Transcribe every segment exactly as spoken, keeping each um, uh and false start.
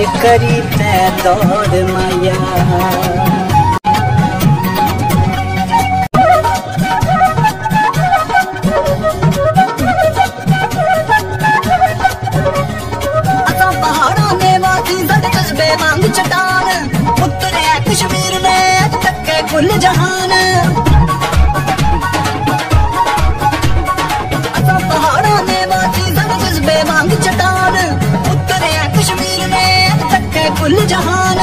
करी ते दौड़ माया। चट्टान उतरे कश्मीर में तके कुल जहान। असा पहाड़ा ने वादी जज्बे मांग चट्टान उतरे कश्मीर में तके कुल जहान।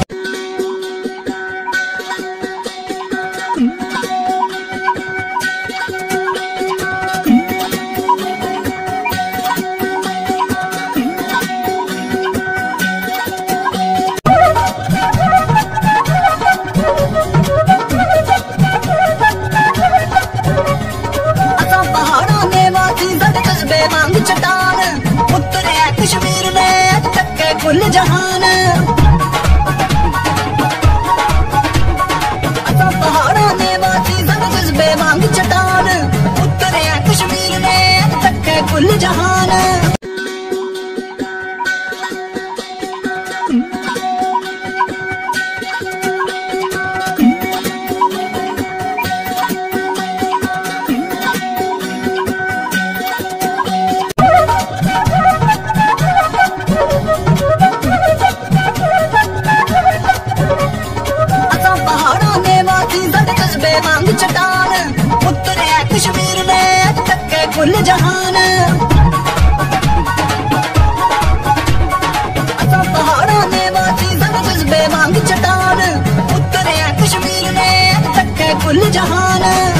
चट्टान उतरे कश्मीर में तके कुल जहान। असा पहाड़ा ने वादी जज्बे मांग चट्टान उतरे कश्मीर में तके कुल जहान। मांग चट्टान उतरे कश्मीर में तके कुल जहान। असा पहाड़ा ने वादी जज्बे मांग चट्टान उतरे कश्मीर में तके कुल जहान।